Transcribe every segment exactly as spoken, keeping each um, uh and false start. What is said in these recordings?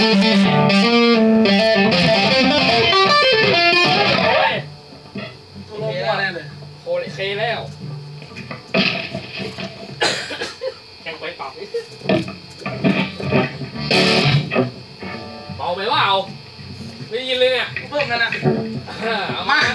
โคเลเคแล้วแข่งไปเปล่าเบาไปว่าเอาไม่ยินเลยเนี่ยเพิ่มกันนะเอามา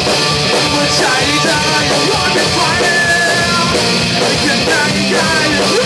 หัวใจเธอยังร้อนเป็นไฟยังไงได้